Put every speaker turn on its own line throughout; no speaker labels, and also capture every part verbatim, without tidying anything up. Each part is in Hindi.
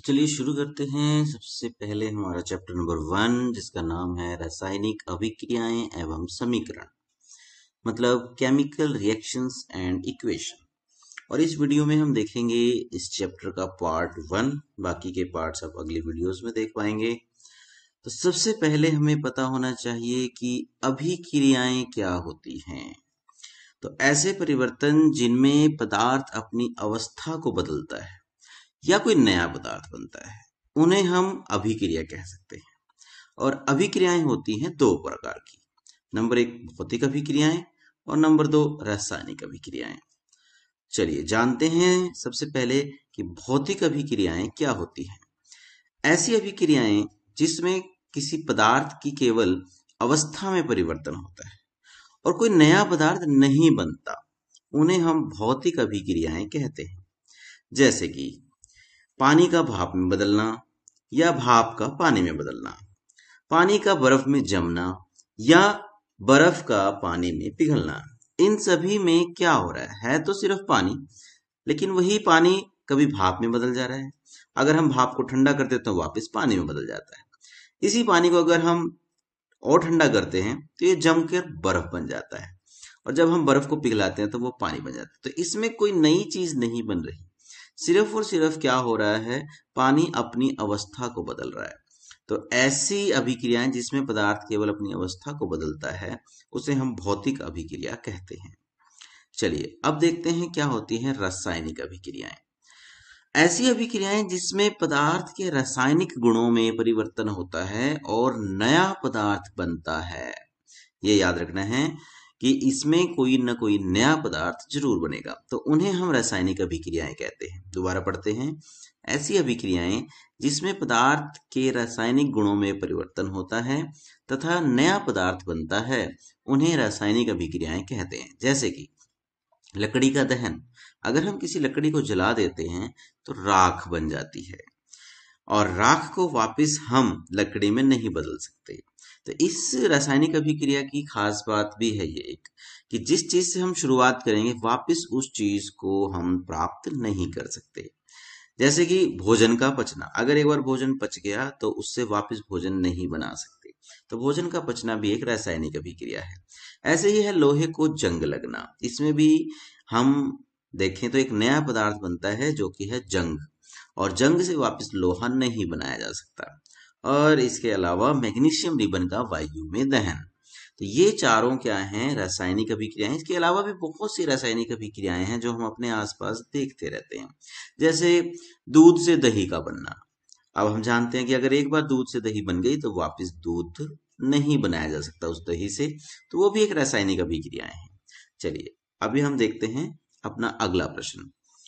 चलिए शुरू करते हैं। सबसे पहले हमारा चैप्टर नंबर वन, जिसका नाम है रासायनिक अभिक्रियाएं एवं समीकरण, मतलब केमिकल रिएक्शंस एंड इक्वेशन। और इस वीडियो में हम देखेंगे इस चैप्टर का पार्ट वन। बाकी के पार्ट्स आप अगली वीडियोस में देख पाएंगे। तो सबसे पहले हमें पता होना चाहिए कि अभिक्रियाएं क्या होती हैं। तो ऐसे परिवर्तन जिनमें पदार्थ अपनी अवस्था को बदलता है या कोई नया पदार्थ बनता है, उन्हें हम अभिक्रिया कह सकते हैं। और अभिक्रियाएं होती हैं दो प्रकार की। नंबर एक भौतिक अभिक्रियाएं और नंबर दो रासायनिक अभिक्रियाएं। चलिए जानते हैं सबसे पहले कि भौतिक अभिक्रियाएं क्या होती हैं। ऐसी अभिक्रियाएं जिसमें किसी पदार्थ की केवल अवस्था में परिवर्तन होता है और कोई नया पदार्थ नहीं बनता, उन्हें हम भौतिक अभिक्रियाएं कहते हैं। जैसे कि पानी का भाप में बदलना या भाप का पानी में बदलना, पानी का बर्फ में जमना या बर्फ का पानी में पिघलना। इन सभी में क्या हो रहा है, है तो सिर्फ पानी, लेकिन वही पानी कभी भाप में बदल जा रहा है। अगर हम भाप को ठंडा करते हैं तो वापस पानी में बदल जाता है। इसी पानी को अगर हम और ठंडा करते हैं तो ये जमकर बर्फ बन जाता है, और जब हम बर्फ को पिघलाते हैं तो वो पानी बन जाता है। तो इसमें कोई नई चीज नहीं बन रही, सिर्फ और सिर्फ क्या हो रहा है, पानी अपनी अवस्था को बदल रहा है। तो ऐसी अभिक्रियाएं जिसमें पदार्थ केवल अपनी अवस्था को बदलता है, उसे हम भौतिक अभिक्रिया कहते हैं। चलिए अब देखते हैं क्या होती है रासायनिक अभिक्रियाएं। ऐसी अभिक्रियाएं जिसमें पदार्थ के रासायनिक गुणों में परिवर्तन होता है और नया पदार्थ बनता है। ये याद रखना है कि इसमें कोई न कोई नया पदार्थ जरूर बनेगा, तो उन्हें हम रासायनिक अभिक्रियाएं कहते हैं। दोबारा पढ़ते हैं। ऐसी अभिक्रियाएं जिसमें पदार्थ के रासायनिक गुणों में परिवर्तन होता है तथा नया पदार्थ बनता है, उन्हें रासायनिक अभिक्रियाएं कहते हैं। जैसे कि लकड़ी का दहन, अगर हम किसी लकड़ी को जला देते हैं तो राख बन जाती है, और राख को वापस हम लकड़ी में नहीं बदल सकते। तो इस रासायनिक अभिक्रिया की खास बात भी है ये एक, कि जिस चीज से हम शुरुआत करेंगे वापस उस चीज को हम प्राप्त नहीं कर सकते। जैसे कि भोजन का पचना, अगर एक बार भोजन पच गया तो उससे वापस भोजन नहीं बना सकते। तो भोजन का पचना भी एक रासायनिक अभिक्रिया है। ऐसे ही है लोहे को जंग लगना। इसमें भी हम देखें तो एक नया पदार्थ बनता है जो कि है जंग, और जंग से वापस लोहा नहीं बनाया जा सकता। और इसके अलावा मैग्नीशियम रिबन का वायु में दहन। तो ये चारों क्या हैं, रासायनिक अभिक्रियाएं। इसके अलावा भी बहुत सी रासायनिक अभिक्रियाएं हैं जो हम अपने आसपास देखते रहते हैं। जैसे दूध से दही का बनना। अब हम जानते हैं कि अगर एक बार दूध से दही बन गई तो वापस दूध नहीं बनाया जा सकता उस दही से, तो वो भी एक रासायनिक अभिक्रियाएं हैं। चलिए अभी हम देखते हैं अपना अगला प्रश्न।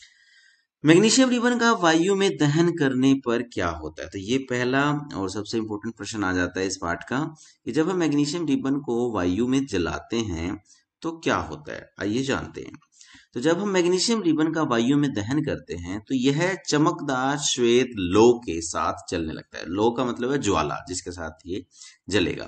मैग्नीशियम रिबन का वायु में दहन करने पर क्या होता है। तो ये पहला और सबसे इंपॉर्टेंट प्रश्न आ जाता है इस पार्ट का, कि जब हम मैग्नीशियम रिबन को वायु में जलाते हैं तो क्या होता है। आइए जानते हैं। तो जब हम मैग्नीशियम रिबन का वायु में दहन करते हैं तो यह चमकदार श्वेत लो के साथ चलने लगता है। लो का मतलब है ज्वाला, जिसके साथ ये जलेगा,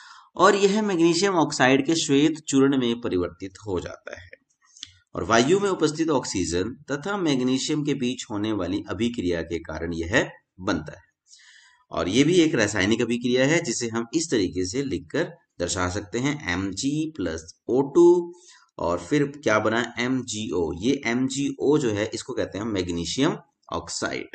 और यह मैग्नीशियम ऑक्साइड के श्वेत चूर्ण में परिवर्तित हो जाता है, और वायु में उपस्थित ऑक्सीजन तथा मैग्नीशियम के बीच होने वाली अभिक्रिया के कारण यह बनता है। और ये भी एक रासायनिक अभिक्रिया है, जिसे हम इस तरीके से लिखकर दर्शा सकते हैं, M G plus O two, और फिर क्या बना, एम जी ओ। ये एम जी ओ जो है इसको कहते हैं मैग्नीशियम ऑक्साइड।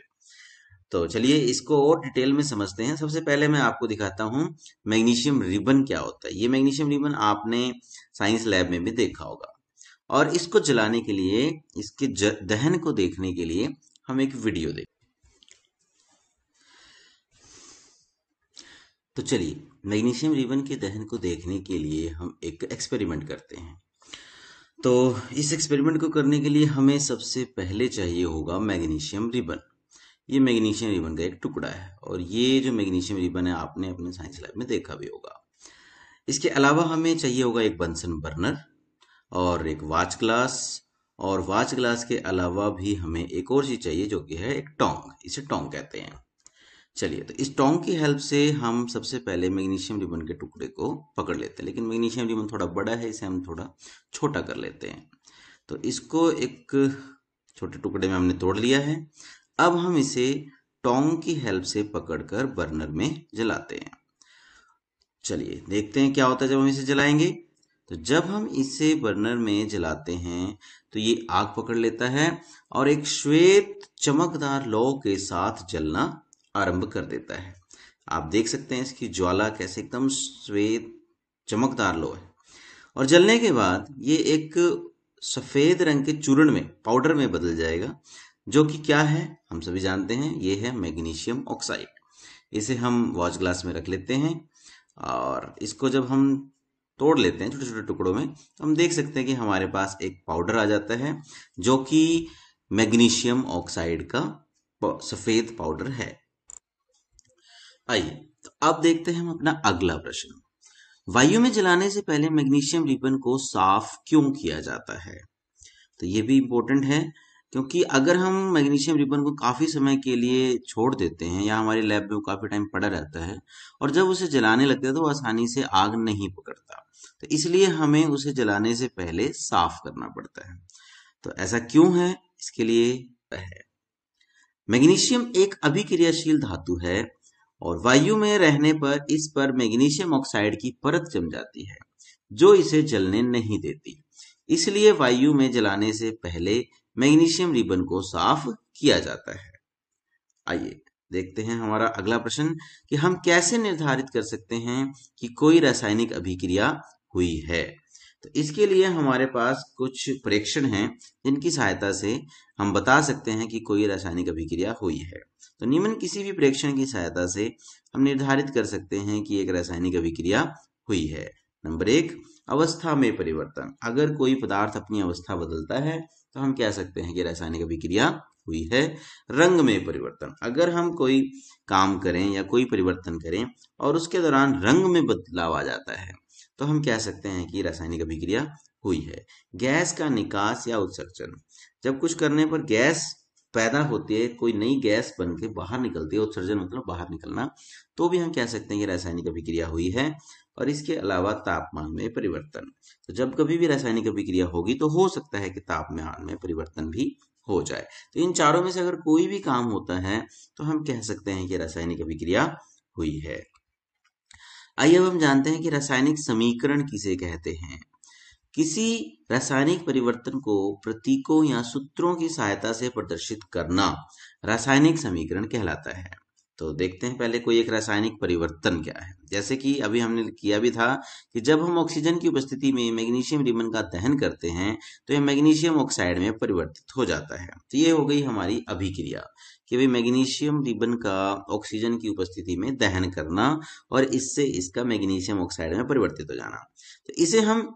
तो चलिए इसको और डिटेल में समझते हैं। सबसे पहले मैं आपको दिखाता हूं मैग्नीशियम रिबन क्या होता है। ये मैग्नीशियम रिबन आपने साइंस लैब में भी देखा होगा, और इसको जलाने के लिए, इसके दहन को देखने के लिए हम एक वीडियो देखें। तो चलिए मैग्नीशियम रिबन के दहन को देखने के लिए हम एक एक्सपेरिमेंट करते हैं। तो इस एक्सपेरिमेंट को करने के लिए हमें सबसे पहले चाहिए होगा मैग्नीशियम रिबन। ये मैग्नीशियम रिबन का एक टुकड़ा है, और ये जो मैग्नीशियम रिबन है आपने अपने साइंस लैब में देखा भी होगा। इसके अलावा हमें चाहिए होगा एक बंसन बर्नर और एक वाच ग्लास, और वाच ग्लास के अलावा भी हमें एक और चीज चाहिए जो कि है एक टोंग। इसे टोंग कहते हैं। चलिए तो इस टोंग की हेल्प से हम सबसे पहले मैग्नीशियम रिबन के टुकड़े को पकड़ लेते हैं, लेकिन मैग्नीशियम रिबन थोड़ा बड़ा है, इसे हम थोड़ा छोटा कर लेते हैं। तो इसको एक छोटे टुकड़े में हमने तोड़ लिया है। अब हम इसे टोंग की हेल्प से पकड़कर बर्नर में जलाते हैं। चलिए देखते हैं क्या होता है जब हम इसे जलाएंगे। तो जब हम इसे बर्नर में जलाते हैं तो ये आग पकड़ लेता है और एक श्वेत चमकदार लौ के साथ जलना आरंभ कर देता है। आप देख सकते हैं इसकी ज्वाला कैसे एकदम श्वेत चमकदार लौ है और जलने के बाद ये एक सफेद रंग के चूर्ण में, पाउडर में बदल जाएगा, जो कि क्या है हम सभी जानते हैं, ये है मैग्नीशियम ऑक्साइड। इसे हम वॉच ग्लास में रख लेते हैं और इसको जब हम तोड़ लेते हैं छोटे छोटे टुकड़ों में तो हम देख सकते हैं कि हमारे पास एक पाउडर आ जाता है जो कि मैग्नीशियम ऑक्साइड का सफेद पाउडर है। आइए तो अब देखते हैं हम अपना अगला प्रश्न। वायु में जलाने से पहले मैग्नीशियम रिबन को साफ क्यों किया जाता है? तो ये भी इम्पोर्टेंट है, क्योंकि अगर हम मैग्नीशियम रिबन को काफी समय के लिए छोड़ देते हैं या हमारे लैब में वो काफी टाइम पड़ा रहता है और जब उसे जलाने लगते हैं तो वो आसानी से आग नहीं पकड़ता, तो इसलिए हमें उसे जलाने से पहले साफ करना पड़ता है। तो ऐसा क्यों है, इसके लिए है मैग्नीशियम एक अभिक्रियाशील धातु है और वायु में रहने पर इस पर मैग्नीशियम ऑक्साइड की परत जम जाती है जो इसे जलने नहीं देती। इसलिए वायु में जलाने से पहले मैग्नीशियम रिबन को साफ किया जाता है। आइए देखते हैं हमारा अगला प्रश्न कि हम कैसे निर्धारित कर सकते हैं कि कोई रासायनिक अभिक्रिया हुई है। तो इसके लिए हमारे पास कुछ प्रेक्षण हैं जिनकी सहायता से हम बता सकते हैं कि कोई रासायनिक अभिक्रिया हुई है। तो निम्न किसी भी प्रेक्षण की सहायता से हम निर्धारित कर सकते हैं कि एक रासायनिक अभिक्रिया हुई है। नंबर एक, अवस्था में परिवर्तन। अगर कोई पदार्थ अपनी अवस्था बदलता है तो हम कह सकते हैं कि रासायनिक अभिक्रिया हुई है। रंग में परिवर्तन, अगर हम कोई काम करें या कोई परिवर्तन करें और उसके दौरान रंग में बदलाव आ जाता है तो हम कह सकते हैं कि रासायनिक अभिक्रिया हुई है। गैस का निकास या उत्सर्जन, जब कुछ करने पर गैस पैदा होती है, कोई नई गैस बन के बाहर निकलती है, उत्सर्जन मतलब बाहर निकलना, तो भी हम कह सकते हैं कि रासायनिक अभिक्रिया हुई है। और इसके अलावा तापमान में परिवर्तन, तो जब कभी भी रासायनिक अभिक्रिया होगी तो हो सकता है कि तापमान में परिवर्तन भी हो जाए। तो इन चारों में से अगर कोई भी काम होता है तो हम कह सकते हैं कि रासायनिक अभिक्रिया हुई है। आइए अब हम जानते हैं कि रासायनिक समीकरण किसे कहते हैं। किसी रासायनिक परिवर्तन को प्रतीकों या सूत्रों की सहायता से प्रदर्शित करना रासायनिक समीकरण कहलाता है। तो देखते हैं पहले कोई एक रासायनिक परिवर्तन क्या है। जैसे कि अभी हमने किया भी था कि जब हम ऑक्सीजन की उपस्थिति में मैग्नीशियम रिबन का दहन करते हैं तो यह मैग्नीशियम ऑक्साइड में परिवर्तित हो जाता है। तो ये हो गई हमारी अभिक्रिया कि भाई मैग्नीशियम रिबन का ऑक्सीजन की उपस्थिति में दहन करना और इससे इसका मैग्नीशियम ऑक्साइड में परिवर्तित हो जाना। तो इसे हम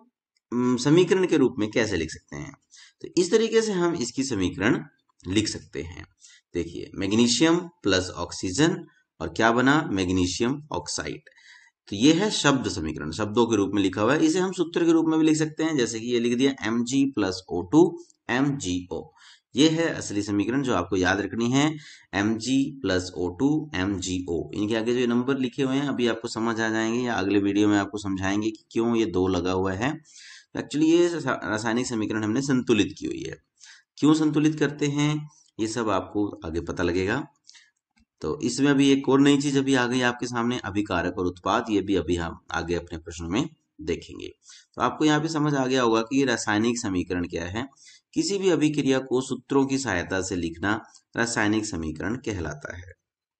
समीकरण के रूप में कैसे लिख सकते हैं? तो इस तरीके से हम इसकी समीकरण लिख सकते हैं। देखिए, मैग्नीशियम प्लस ऑक्सीजन और क्या बना, मैग्नीशियम ऑक्साइड। तो ये है शब्द समीकरण, शब्दों के रूप में लिखा हुआ है। इसे हम सूत्र के रूप में भी लिख सकते हैं, जैसे कि ये लिख दिया M G plus O two M G O. ये है असली समीकरण जो आपको याद रखनी है, M G plus O two M G O. इनके आगे जो नंबर लिखे हुए हैं अभी आपको समझ आ जाएंगे या अगले वीडियो में आपको समझाएंगे कि क्यों ये दो लगा हुआ है। एक्चुअली ये रासायनिक समीकरण हमने संतुलित की हुई है। क्यों संतुलित करते हैं ये सब आपको आगे पता लगेगा। तो इसमें अभी एक और नई चीज अभी आ गई आपके सामने, अभिकारक और उत्पाद। ये भी अभी हम आगे अपने प्रश्नों में देखेंगे। तो आपको यहाँ पे समझ आ गया होगा कि ये रासायनिक समीकरण क्या है। किसी भी अभिक्रिया को सूत्रों की सहायता से लिखना रासायनिक समीकरण कहलाता है।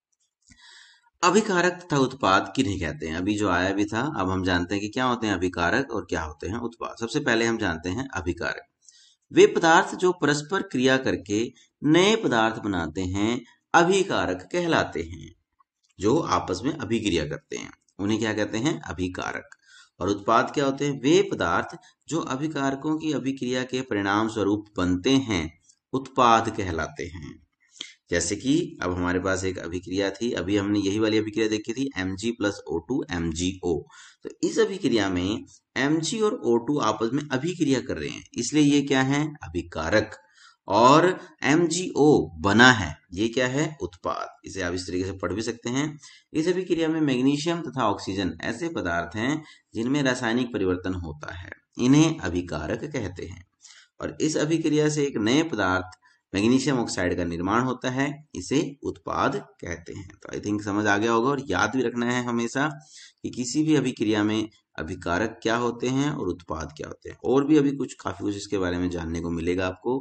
अभिकारक तथा उत्पाद किन्हें कहते हैं, अभी जो आया भी था। अब हम जानते हैं कि क्या होते हैं अभिकारक और क्या होते हैं उत्पाद। सबसे पहले हम जानते हैं अभिकारक। वे पदार्थ जो परस्पर क्रिया करके नए पदार्थ बनाते हैं अभिकारक कहलाते हैं। जो आपस में अभिक्रिया करते हैं उन्हें क्या कहते हैं, अभिकारक। और उत्पाद क्या होते हैं, वे पदार्थ जो अभिकारकों की अभिक्रिया के परिणाम स्वरूप बनते हैं उत्पाद कहलाते हैं। जैसे कि अब हमारे पास एक अभिक्रिया थी, अभी हमने यही वाली अभिक्रिया देखी थी, Mg plus O two M G O. तो इस अभिक्रिया में Mg और ओ टू आपस में अभिक्रिया कर रहे हैं, इसलिए ये क्या है, अभिकारक। और एम जी ओ बना है, ये क्या है, उत्पाद। इसे आप इस तरीके से पढ़ भी सकते हैं। इस अभिक्रिया में मैग्नीशियम तथा ऑक्सीजन ऐसे पदार्थ हैं जिनमें रासायनिक परिवर्तन होता है, इन्हें अभिकारक कहते हैं। और इस अभिक्रिया से एक नए पदार्थ मैग्नीशियम ऑक्साइड का निर्माण होता है, इसे उत्पाद कहते हैं। तो आई थिंक समझ आ गया होगा। और याद भी रखना है हमेशा कि किसी भी अभिक्रिया में अभिकारक क्या होते हैं और उत्पाद क्या होते हैं। और भी अभी कुछ काफी कुछ इसके बारे में जानने को मिलेगा आपको।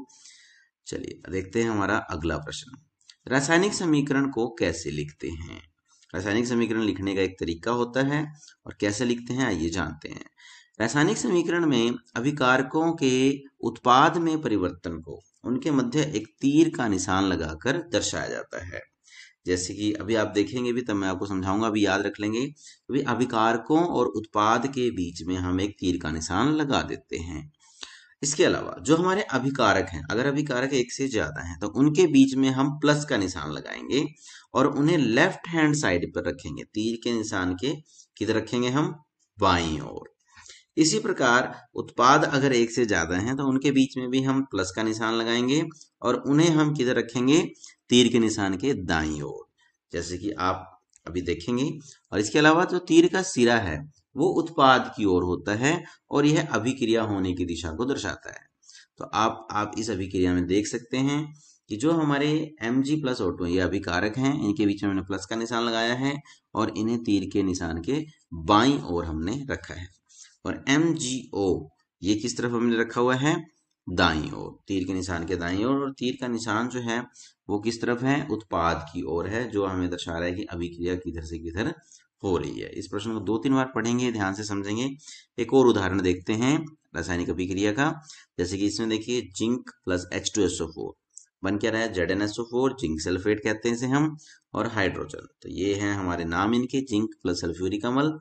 चलिए देखते हैं हमारा अगला प्रश्न। रासायनिक समीकरण को कैसे लिखते हैं? रासायनिक समीकरण लिखने का एक तरीका होता है और कैसे लिखते हैं आइए जानते हैं। रासायनिक समीकरण में अभिकारकों के उत्पाद में परिवर्तन को उनके मध्य एक तीर का निशान लगाकर दर्शाया जाता है। जैसे कि अभी आप देखेंगे भी, तब मैं आपको समझाऊंगा, अभी याद रख लेंगे। अभी अभिकारकों और उत्पाद के बीच में हम एक तीर का निशान लगा देते हैं। इसके अलावा जो हमारे अभिकारक हैं, अगर अभिकारक एक से ज्यादा हैं तो उनके बीच में हम प्लस का निशान लगाएंगे और उन्हें लेफ्ट हैंड साइड पर रखेंगे। तीर के निशान के किधर रखेंगे? हम बाईं ओर। इसी प्रकार उत्पाद अगर एक से ज्यादा हैं तो उनके बीच में भी हम प्लस का निशान लगाएंगे और उन्हें हम किधर रखेंगे? तीर के निशान के दाईं ओर, जैसे कि आप अभी देखेंगे। और इसके अलावा जो तीर का सिरा है वो उत्पाद की ओर होता है और यह अभिक्रिया होने की दिशा को दर्शाता है। तो आप आप इस अभिक्रिया में देख सकते हैं कि जो हमारे Mg प्लस O टू ये अभिकारक हैं, इनके बीच में हमने प्लस का निशान लगाया है और इन्हें तीर के निशान के बाईं ओर हमने रखा है। और एम जी ओ ये किस तरफ हमने रखा हुआ है? दाईं ओर, तीर के निशान के दाईं ओर। और तीर का निशान जो है वो किस तरफ है? उत्पाद की ओर है, जो हमें दर्शा रहा है कि अभिक्रिया किधर से किधर हो रही है। इस प्रश्न को दो तीन बार पढ़ेंगे, ध्यान से समझेंगे। एक और उदाहरण देखते हैं रासायनिक अभिक्रिया का। जैसे कि इसमें देखिए zinc plus H two S O four बन क्या रहा है? Z N S O four, zinc sulphate कहते हैं इसे हम, और हाइड्रोजन। तो ये हैं हमारे नाम इनके, जिंक प्लस सल्फ्यूरिक अम्ल,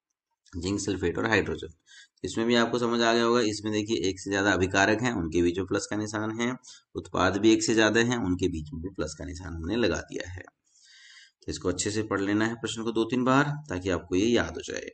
जिंक सल्फेट और हाइड्रोजन। इसमें भी आपको समझ आ गया होगा। इसमें देखिए एक से ज्यादा अभिकारक हैं, उनके बीच में प्लस का निशान है। उत्पाद भी एक से ज्यादा हैं, उनके बीच में भी प्लस का निशान हमने लगा दिया है। तो इसको अच्छे से पढ़ लेना है प्रश्न को दो तीन बार, ताकि आपको ये याद हो जाए।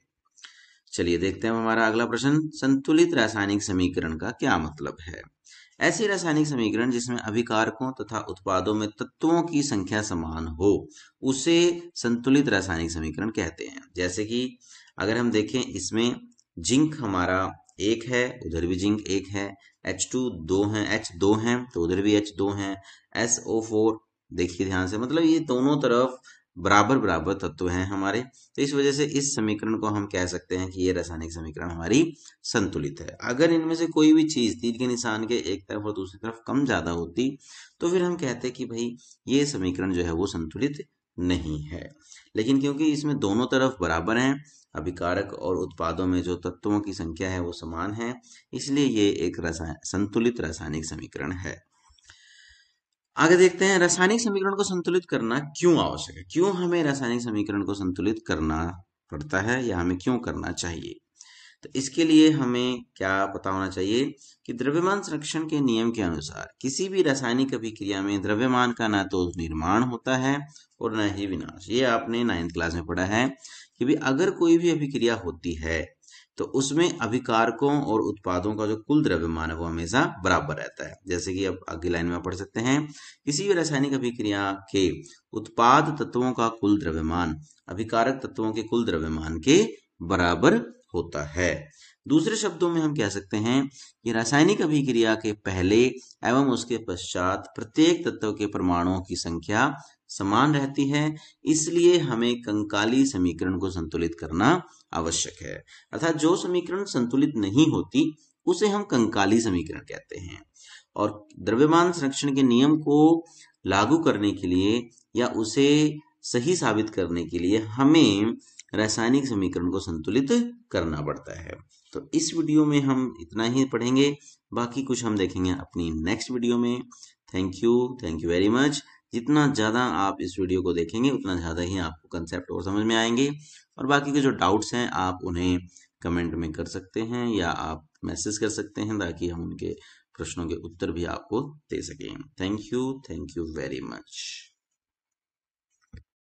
चलिए देखते हैं हमारा अगला प्रश्न। संतुलित रासायनिक समीकरण का क्या मतलब है? ऐसे रासायनिक समीकरण जिसमें अभिकारकों तथा उत्पादों में तत्वों की संख्या समान हो, उसे संतुलित रासायनिक समीकरण कहते हैं। जैसे कि अगर हम देखें, इसमें जिंक हमारा एक है, उधर भी जिंक एक है, एच टू दो है, H दो है तो उधर भी H दो है, एस ओ फोर देखिए ध्यान से, मतलब ये दोनों तरफ बराबर बराबर तत्व हैं हमारे। तो इस वजह से इस समीकरण को हम कह सकते हैं कि ये रासायनिक समीकरण हमारी संतुलित है। अगर इनमें से कोई भी चीज तीर के निशान के एक तरफ और दूसरी तरफ कम ज्यादा होती तो फिर हम कहते कि भाई ये समीकरण जो है वो संतुलित नहीं है। लेकिन क्योंकि इसमें दोनों तरफ बराबर हैं, अभिकारक और उत्पादों में जो तत्वों की संख्या है वो समान है, इसलिए ये एक रसायन संतुलित रासायनिक समीकरण है। आगे देखते हैं रासायनिक समीकरण को संतुलित करना क्यों आवश्यक है। क्यों हमें रासायनिक समीकरण को संतुलित करना पड़ता है या हमें क्यों करना चाहिए? तो इसके लिए हमें क्या पता होना चाहिए कि द्रव्यमान संरक्षण के नियम के अनुसार किसी भी रासायनिक अभिक्रिया में द्रव्यमान का न तो निर्माण होता है और न ही विनाश। ये आपने नाइन्थ क्लास में पढ़ा है कि भी अगर कोई भी अभिक्रिया होती है तो उसमें अभिकारकों और उत्पादों का जो कुल द्रव्यमान है वो हमेशा बराबर रहता है। जैसे कि अब अगली लाइन में पढ़ सकते हैं, किसी भी रासायनिक अभिक्रिया के उत्पाद तत्वों का कुल द्रव्यमान अभिकारक तत्वों के कुल द्रव्यमान के बराबर होता है। दूसरे शब्दों में हम कह सकते हैं कि रासायनिक अभिक्रिया के पहले एवं उसके पश्चात प्रत्येक तत्व के परमाणुओं की संख्या समान रहती है, इसलिए हमें कंकाली समीकरण को संतुलित करना आवश्यक है। अर्थात जो समीकरण संतुलित नहीं होती उसे हम कंकाली समीकरण कहते हैं। और द्रव्यमान संरक्षण के नियम को लागू करने के लिए या उसे सही साबित करने के लिए हमें रासायनिक समीकरण को संतुलित करना पड़ता है। तो इस वीडियो में हम इतना ही पढ़ेंगे, बाकी कुछ हम देखेंगे अपनी नेक्स्ट वीडियो में। Thank you thank you very much. जितना ज़्यादा आप इस वीडियो को देखेंगे उतना ज़्यादा ही आपको कंसेप्ट और समझ में आएंगे। और बाकी के जो डाउट्स हैं आप उन्हें कमेंट में कर सकते हैं या आप मैसेज कर सकते हैं, ताकि हम उनके प्रश्नों के उत्तर भी आपको दे सकें। Thank you thank you very much.